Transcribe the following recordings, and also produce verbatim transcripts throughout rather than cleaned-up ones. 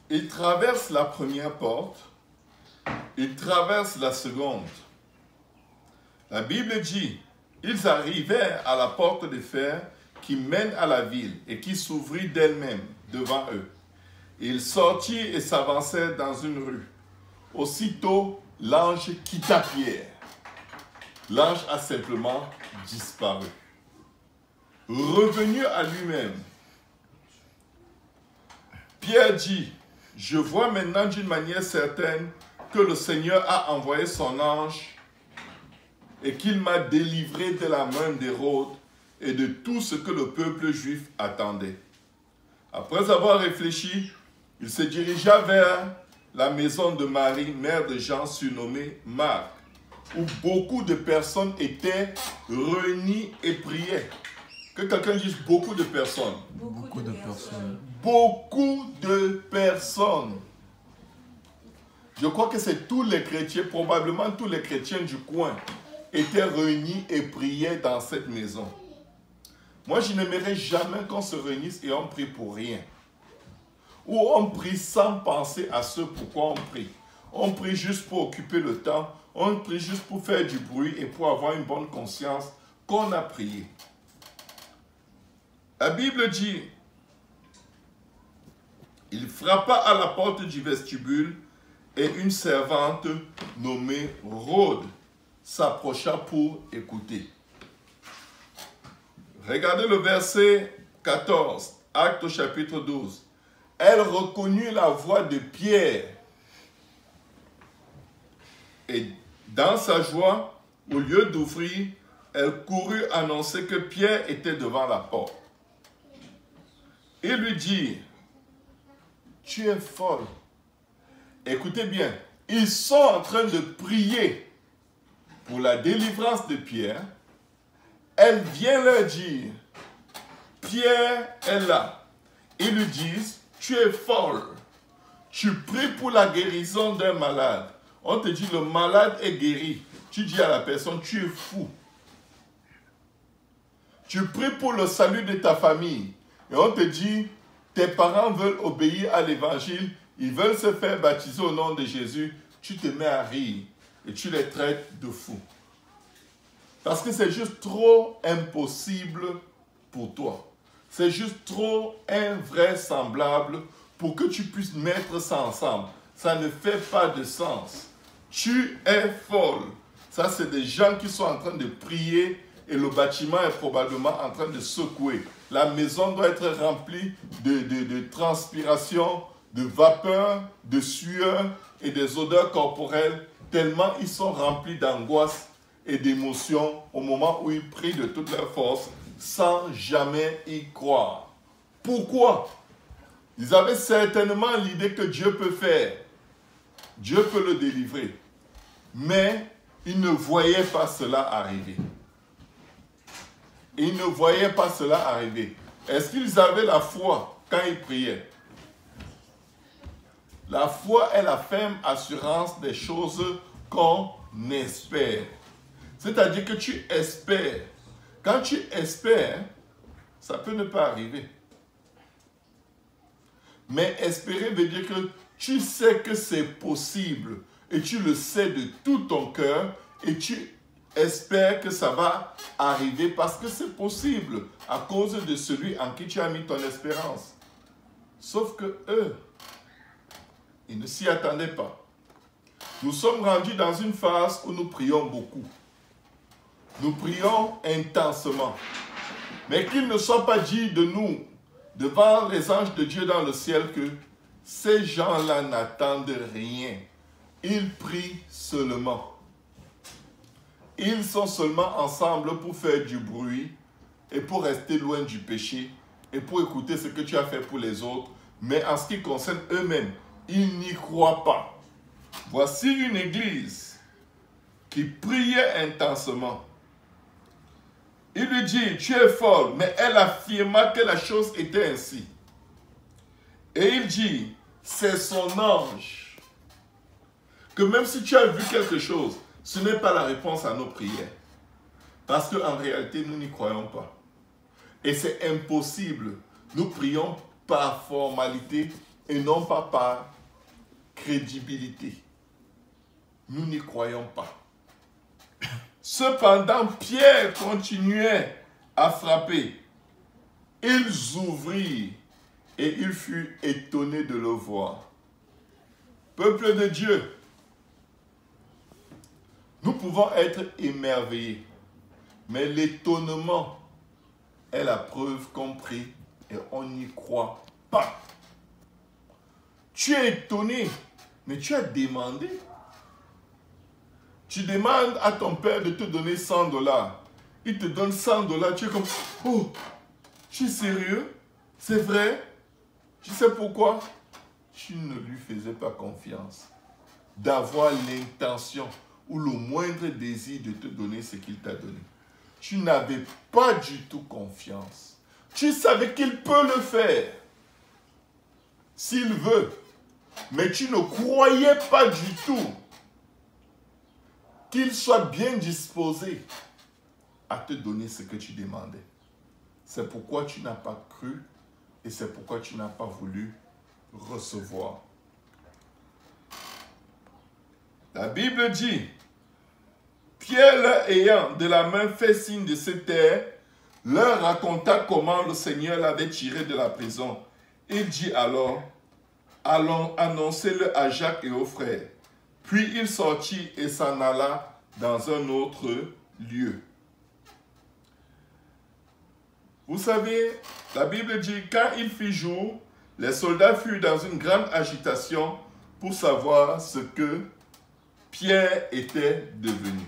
il traverse la première porte, il traverse la seconde. La Bible dit, ils arrivèrent à la porte de fer qui mène à la ville et qui s'ouvrit d'elle-même devant eux. Ils sortirent et s'avancèrent dans une rue. Aussitôt, l'ange quitta Pierre. L'ange a simplement disparu. Revenu à lui-même, Pierre dit, je vois maintenant d'une manière certaine que le Seigneur a envoyé son ange et qu'il m'a délivré de la main d'Hérode et de tout ce que le peuple juif attendait. Après avoir réfléchi, il se dirigea vers la maison de Marie, mère de Jean, surnommée Marc, où beaucoup de personnes étaient réunies et priaient. Que quelqu'un dise beaucoup de personnes. Beaucoup, beaucoup de, de personnes. personnes. Beaucoup de personnes. Je crois que c'est tous les chrétiens, probablement tous les chrétiens du coin, étaient réunis et priaient dans cette maison. Moi, je n'aimerais jamais qu'on se réunisse et on prie pour rien. Ou on prie sans penser à ce pourquoi on prie. On prie juste pour occuper le temps. On prie juste pour faire du bruit et pour avoir une bonne conscience qu'on a prié. La Bible dit, il frappa à la porte du vestibule et une servante nommée Rhode s'approcha pour écouter. Regardez le verset quatorze, Actes au chapitre douze. Elle reconnut la voix de Pierre. Et dans sa joie, au lieu d'ouvrir, elle courut annoncer que Pierre était devant la porte. Il lui dit, tu es folle. Écoutez bien, ils sont en train de prier pour la délivrance de Pierre. Elle vient leur dire, Pierre est là. Ils lui disent, tu es folle. Tu pries pour la guérison d'un malade. On te dit, le malade est guéri. Tu dis à la personne, tu es fou. Tu pries pour le salut de ta famille. Et on te dit, tes parents veulent obéir à l'évangile. Ils veulent se faire baptiser au nom de Jésus. Tu te mets à rire et tu les traites de fous. Parce que c'est juste trop impossible pour toi. C'est juste trop invraisemblable pour que tu puisses mettre ça ensemble. Ça ne fait pas de sens. Tu es folle. Ça, c'est des gens qui sont en train de prier et le bâtiment est probablement en train de secouer. La maison doit être remplie de, de, de transpiration, de vapeur, de sueur et des odeurs corporelles, tellement ils sont remplis d'angoisse et d'émotions au moment où ils prient de toute leur force sans jamais y croire. Pourquoi? Ils avaient certainement l'idée que Dieu peut faire. Dieu peut le délivrer. Mais ils ne voyaient pas cela arriver. Ils ne voyaient pas cela arriver. Est-ce qu'ils avaient la foi quand ils priaient? La foi est la ferme assurance des choses qu'on espère. C'est-à-dire que tu espères. Quand tu espères, ça peut ne pas arriver. Mais espérer veut dire que tu sais que c'est possible et tu le sais de tout ton cœur et tu espères que ça va arriver parce que c'est possible à cause de celui en qui tu as mis ton espérance. Sauf que eux, ils ne s'y attendaient pas. Nous sommes rendus dans une phase où nous prions beaucoup. Nous prions intensement. Mais qu'il ne soit pas dit de nous, devant les anges de Dieu dans le ciel, que ces gens-là n'attendent rien. Ils prient seulement. Ils sont seulement ensemble pour faire du bruit et pour rester loin du péché et pour écouter ce que tu as fait pour les autres. Mais en ce qui concerne eux-mêmes, ils n'y croient pas. Voici une église qui priait intensement. Il lui dit, tu es folle, mais elle affirma que la chose était ainsi. Et il dit, c'est son ange. Que même si tu as vu quelque chose, ce n'est pas la réponse à nos prières. Parce qu'en réalité, nous n'y croyons pas. Et c'est impossible. Nous prions par formalité et non pas par crédibilité. Nous n'y croyons pas. Cependant, Pierre continuait à frapper. Ils ouvrirent et il fut étonné de le voir. Peuple de Dieu, nous pouvons être émerveillés, mais l'étonnement est la preuve qu'on prie et on n'y croit pas. Tu es étonné, mais tu as demandé. Tu demandes à ton père de te donner cent dollars. Il te donne cent dollars, tu es comme, oh, tu es sérieux? C'est vrai? Tu sais pourquoi? Tu ne lui faisais pas confiance d'avoir l'intention ou le moindre désir de te donner ce qu'il t'a donné. Tu n'avais pas du tout confiance. Tu savais qu'il peut le faire s'il veut, mais tu ne croyais pas du tout qu'il soit bien disposé à te donner ce que tu demandais. C'est pourquoi tu n'as pas cru et c'est pourquoi tu n'as pas voulu recevoir. La Bible dit, Pierre leur ayant de la main fait signe de se taire, leur raconta comment le Seigneur l'avait tiré de la prison. Il dit alors, allons annoncer-le à Jacques et aux frères. Puis il sortit et s'en alla dans un autre lieu. Vous savez, la Bible dit, quand il fit jour, les soldats furent dans une grande agitation pour savoir ce que Pierre était devenu.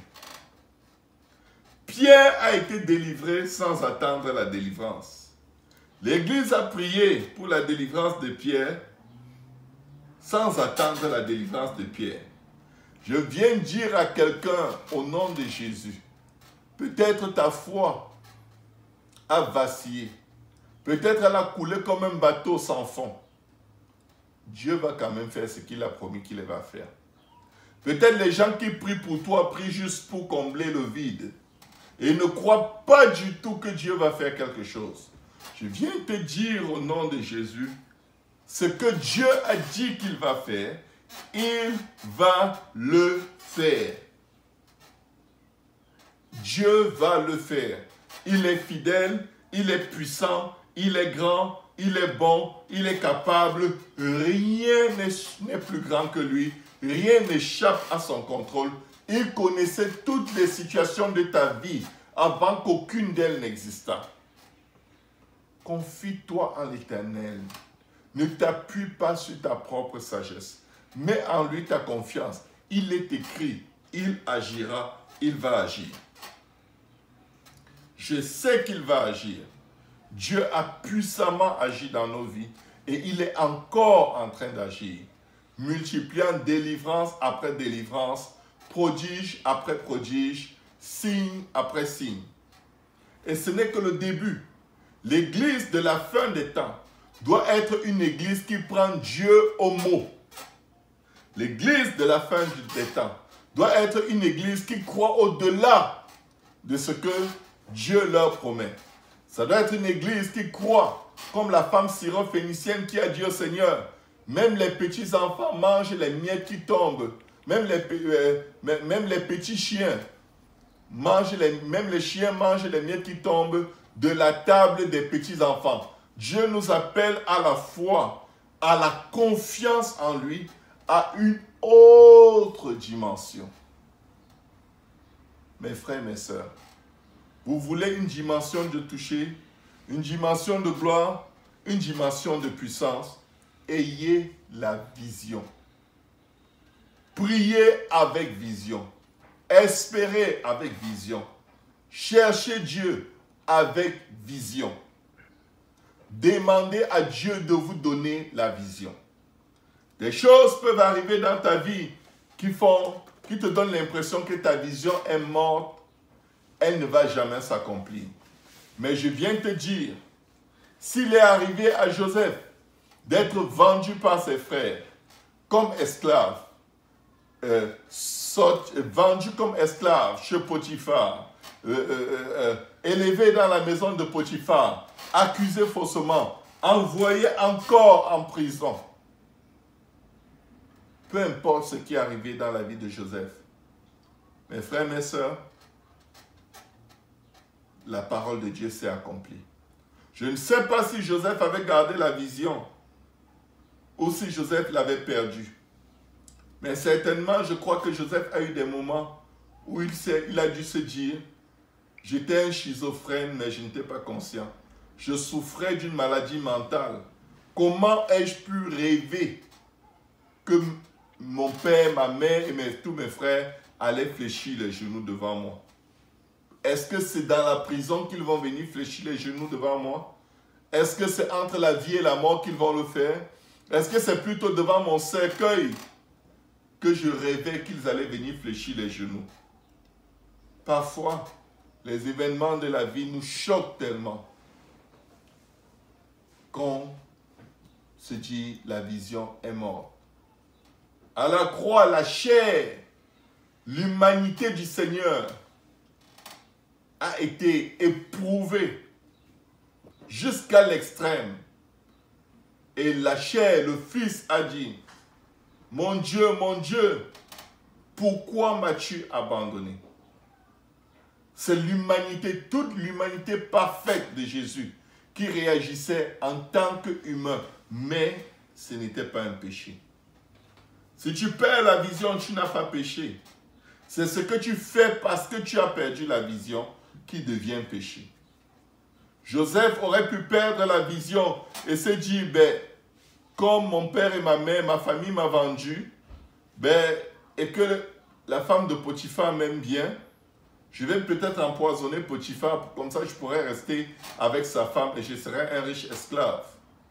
Pierre a été délivré sans attendre la délivrance. L'Église a prié pour la délivrance de Pierre sans attendre la délivrance de Pierre. Je viens dire à quelqu'un au nom de Jésus, peut-être ta foi a vacillé, peut-être elle a coulé comme un bateau sans fond. Dieu va quand même faire ce qu'il a promis qu'il va faire. Peut-être les gens qui prient pour toi prient juste pour combler le vide et ne croient pas du tout que Dieu va faire quelque chose. Je viens te dire au nom de Jésus, ce que Dieu a dit qu'il va faire, il va le faire. Dieu va le faire. Il est fidèle, il est puissant, il est grand, il est bon, il est capable. Rien n'est plus grand que lui. Rien n'échappe à son contrôle. Il connaissait toutes les situations de ta vie avant qu'aucune d'elles n'existât. Confie-toi en l'Éternel. Ne t'appuie pas sur ta propre sagesse. Mets en lui ta confiance. Il est écrit, il agira, il va agir. Je sais qu'il va agir. Dieu a puissamment agi dans nos vies et il est encore en train d'agir, multipliant délivrance après délivrance, prodige après prodige, signe après signe. Et ce n'est que le début. L'église de la fin des temps doit être une église qui prend Dieu au mot. L'église de la fin des temps doit être une église qui croit au-delà de ce que Dieu leur promet. Ça doit être une église qui croit, comme la femme syro-phénicienne qui a dit au Seigneur, même les petits enfants mangent les miettes qui tombent, même les, euh, même les petits chiens, mangent les, même les chiens mangent les miettes qui tombent de la table des petits enfants. Dieu nous appelle à la foi, à la confiance en lui, à une autre dimension. Mes frères, mes sœurs, vous voulez une dimension de toucher, une dimension de gloire, une dimension de puissance, ayez la vision. Priez avec vision. Espérez avec vision. Cherchez Dieu avec vision. Demandez à Dieu de vous donner la vision. Des choses peuvent arriver dans ta vie qui font, qui te donnent l'impression que ta vision est morte. Elle ne va jamais s'accomplir. Mais je viens te dire, s'il est arrivé à Joseph d'être vendu par ses frères comme esclave, euh, saute, vendu comme esclave chez Potiphar, euh, euh, euh, élevé dans la maison de Potiphar, accusé faussement, envoyé encore en prison, Peu importe ce qui est arrivé dans la vie de Joseph. Mes frères, mes sœurs, la parole de Dieu s'est accomplie. Je ne sais pas si Joseph avait gardé la vision ou si Joseph l'avait perdue. Mais certainement, je crois que Joseph a eu des moments où il, il a dû se dire « J'étais un schizophrène, mais je n'étais pas conscient. Je souffrais d'une maladie mentale. Comment ai-je pu rêver que mon père, ma mère et mes, tous mes frères allaient fléchir les genoux devant moi? Est-ce que c'est dans la prison qu'ils vont venir fléchir les genoux devant moi? Est-ce que c'est entre la vie et la mort qu'ils vont le faire? Est-ce que c'est plutôt devant mon cercueil que je rêvais qu'ils allaient venir fléchir les genoux? Parfois, les événements de la vie nous choquent tellement qu'on se dit la vision est morte. À la croix, la chair, l'humanité du Seigneur a été éprouvée jusqu'à l'extrême. Et la chair, le Fils a dit, « Mon Dieu, mon Dieu, pourquoi m'as-tu abandonné ?» C'est l'humanité, toute l'humanité parfaite de Jésus qui réagissait en tant qu'humain, mais ce n'était pas un péché. Si tu perds la vision, tu n'as pas péché. C'est ce que tu fais parce que tu as perdu la vision qui devient péché. Joseph aurait pu perdre la vision et se dire, ben, comme mon père et ma mère, ma famille m'a vendu, ben, et que la femme de Potiphar m'aime bien, je vais peut-être empoisonner Potiphar, comme ça je pourrais rester avec sa femme et je serai un riche esclave.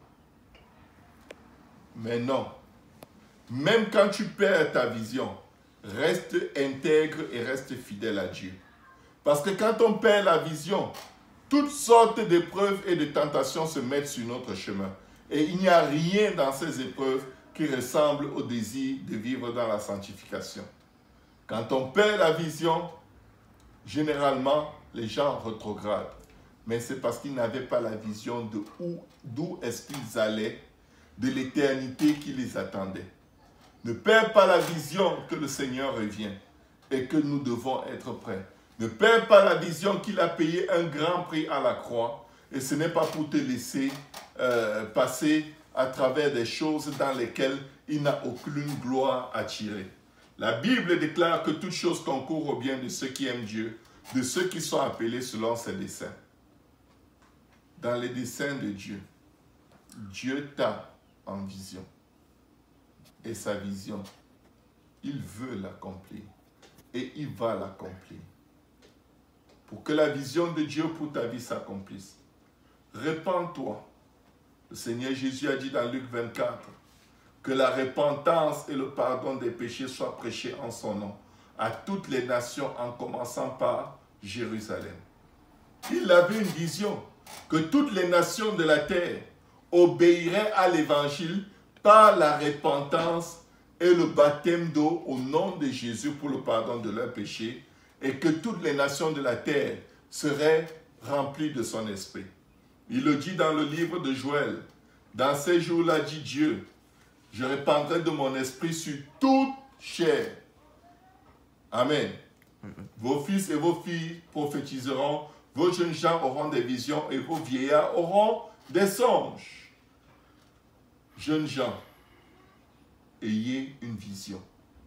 Mais non. Même quand tu perds ta vision, reste intègre et reste fidèle à Dieu. Parce que quand on perd la vision, toutes sortes d'épreuves et de tentations se mettent sur notre chemin. Et il n'y a rien dans ces épreuves qui ressemble au désir de vivre dans la sanctification. Quand on perd la vision, généralement, les gens rétrogradent. Mais c'est parce qu'ils n'avaient pas la vision de où, d'où est-ce qu'ils allaient, de l'éternité qui les attendait. Ne perds pas la vision que le Seigneur revient et que nous devons être prêts. Ne perds pas la vision qu'il a payé un grand prix à la croix et ce n'est pas pour te laisser euh, passer à travers des choses dans lesquelles il n'a aucune gloire à tirer. La Bible déclare que toute chose concourt au bien de ceux qui aiment Dieu, de ceux qui sont appelés selon ses desseins. Dans les desseins de Dieu, Dieu t'a en vision. Et sa vision, il veut l'accomplir. Et il va l'accomplir. Pour que la vision de Dieu pour ta vie s'accomplisse, répands-toi. Le Seigneur Jésus a dit dans Luc vingt-quatre que la repentance et le pardon des péchés soient prêchés en son nom à toutes les nations en commençant par Jérusalem. Il avait une vision que toutes les nations de la terre obéiraient à l'évangile par la repentance et le baptême d'eau au nom de Jésus pour le pardon de leurs péchés et que toutes les nations de la terre seraient remplies de son esprit. Il le dit dans le livre de Joël. Dans ces jours-là, dit Dieu, je répandrai de mon esprit sur toute chair. Amen. Vos fils et vos filles prophétiseront, vos jeunes gens auront des visions et vos vieillards auront des songes. Jeunes gens, ayez une vision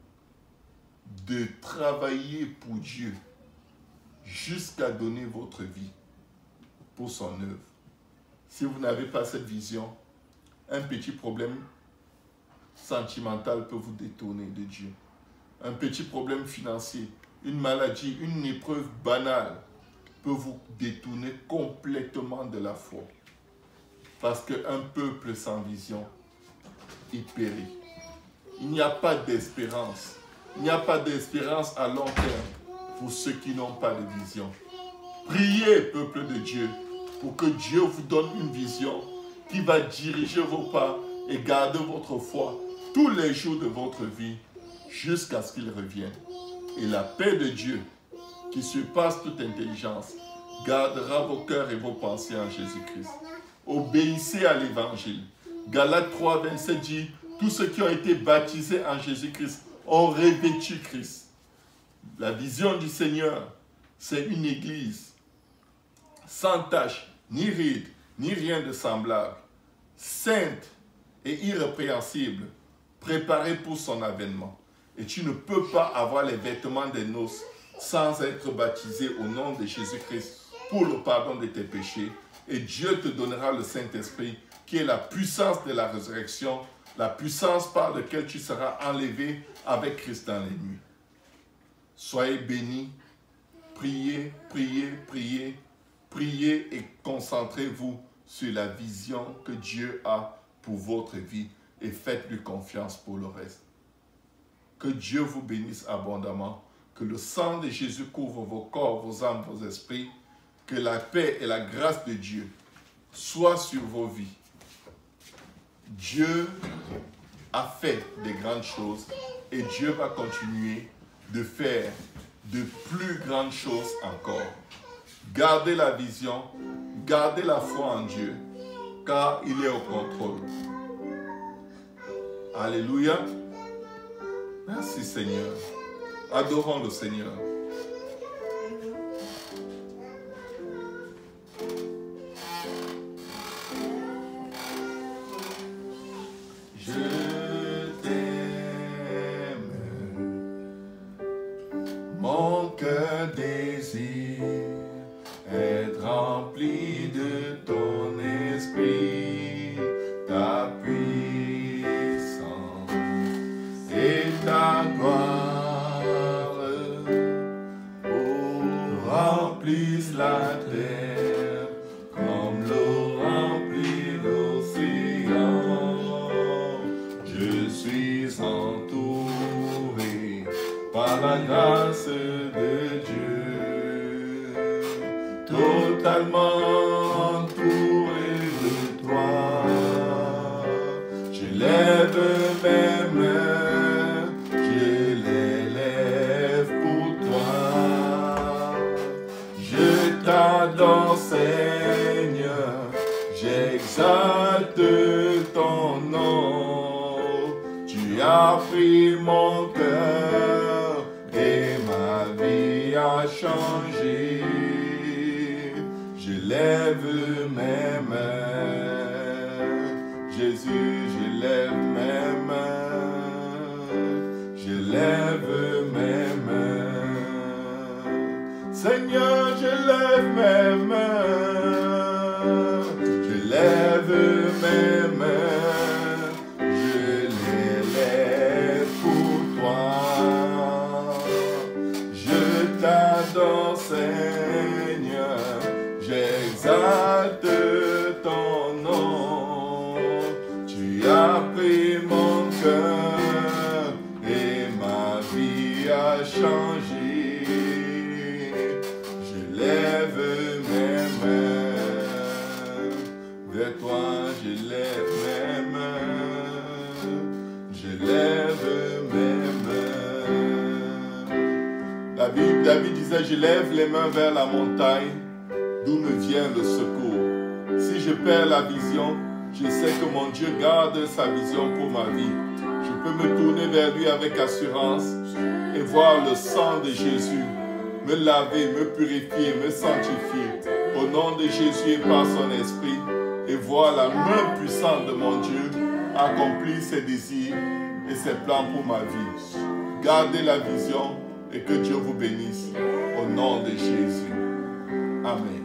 de travailler pour Dieu jusqu'à donner votre vie pour son œuvre. Si vous n'avez pas cette vision, un petit problème sentimental peut vous détourner de Dieu. Un petit problème financier, une maladie, une épreuve banale peut vous détourner complètement de la foi. Parce qu'un peuple sans vision, il périt. Il n'y a pas d'espérance. Il n'y a pas d'espérance à long terme pour ceux qui n'ont pas de vision. Priez, peuple de Dieu, pour que Dieu vous donne une vision qui va diriger vos pas et garder votre foi tous les jours de votre vie jusqu'à ce qu'il revienne. Et la paix de Dieu, qui surpasse toute intelligence, gardera vos cœurs et vos pensées en Jésus-Christ. Obéissez à l'évangile. Galates trois, vingt-sept dit, Tous ceux qui ont été baptisés en Jésus-Christ ont revêtu Christ. La vision du Seigneur, c'est une église sans tache, ni ride, ni rien de semblable, sainte et irrépréhensible, préparée pour son avènement. Et tu ne peux pas avoir les vêtements des noces sans être baptisé au nom de Jésus-Christ pour le pardon de tes péchés. Et Dieu te donnera le Saint-Esprit, qui est la puissance de la résurrection, la puissance par laquelle tu seras enlevé avec Christ dans les nuits. Soyez bénis, priez, priez, priez, priez et concentrez-vous sur la vision que Dieu a pour votre vie et faites-lui confiance pour le reste. Que Dieu vous bénisse abondamment, que le sang de Jésus couvre vos corps, vos âmes, vos esprits, que la paix et la grâce de Dieu soient sur vos vies. Dieu a fait des grandes choses et Dieu va continuer de faire de plus grandes choses encore. Gardez la vision, gardez la foi en Dieu, car il est au contrôle. Alléluia. Merci Seigneur. Adorons le Seigneur. Mon cœur désire être rempli de ton esprit, ta puissance et ta gloire. Oh, remplisse la terre comme l'eau remplit l'océan. Je suis entouré par la grâce de Dieu, totalement entouré de toi. Je lève mes mains, je les lève pour toi. Je t'adore Seigneur, j'exalte ton nom. Tu as pris mon cœur et ma vie a changé. Je lève mes mains, Jésus, je lève mes mains, je lève mes mains. Seigneur, je lève mes mains, je lève mes mains, je les lève pour toi. Je t'adore Seigneur, j'exalte ton nom. Tu as pris mon cœur et ma vie a changé. Je lève mes mains, vers toi je lève mes mains, je lève mes mains. David, David disait, je lève les mains vers la montagne, d'où me vient le secours. Si je perds la vision, je sais que mon Dieu garde sa vision pour ma vie. Je peux me tourner vers lui avec assurance et voir le sang de Jésus me laver, me purifier, me sanctifier au nom de Jésus et par son esprit, et voir la main puissante de mon Dieu accomplir ses désirs et ses plans pour ma vie. Gardez la vision et que Dieu vous bénisse au nom de Jésus. Amen.